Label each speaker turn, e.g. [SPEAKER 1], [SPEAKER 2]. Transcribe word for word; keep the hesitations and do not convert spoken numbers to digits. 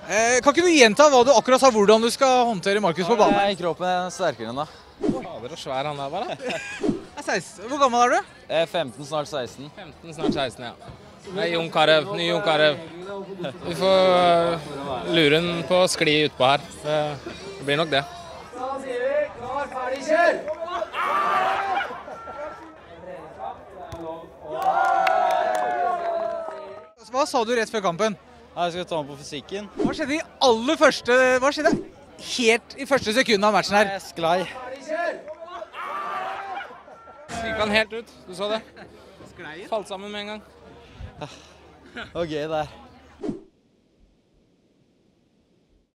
[SPEAKER 1] Eh, kan ikke du gjenta hva du akkurat sa, hvordan du skal håndtere Markus på banen?
[SPEAKER 2] Nei, kroppen er sterkere enn da.
[SPEAKER 3] Fader og svær han er bare.
[SPEAKER 1] Jeg er seksten. Hvor gammel er du?
[SPEAKER 2] Jeg er femten, snart seksten.
[SPEAKER 3] femten, snart seksten, ja. Nei, Jon Carew, ny Jon Carew. Vi får uh, lure den på skli utpå her. Det blir nok det.
[SPEAKER 4] Da sier vi klar, ferdig, kjør!
[SPEAKER 1] Hva sa du rett før kampen?
[SPEAKER 2] Jeg skal ta med på fysikken.
[SPEAKER 1] Hva skjedde i aller første, hva skjedde helt i første sekund av matchen her?
[SPEAKER 2] Jeg sklei.
[SPEAKER 3] Gikk han helt ut, du så det. Falt sammen med en gang.
[SPEAKER 2] Det var gøy der.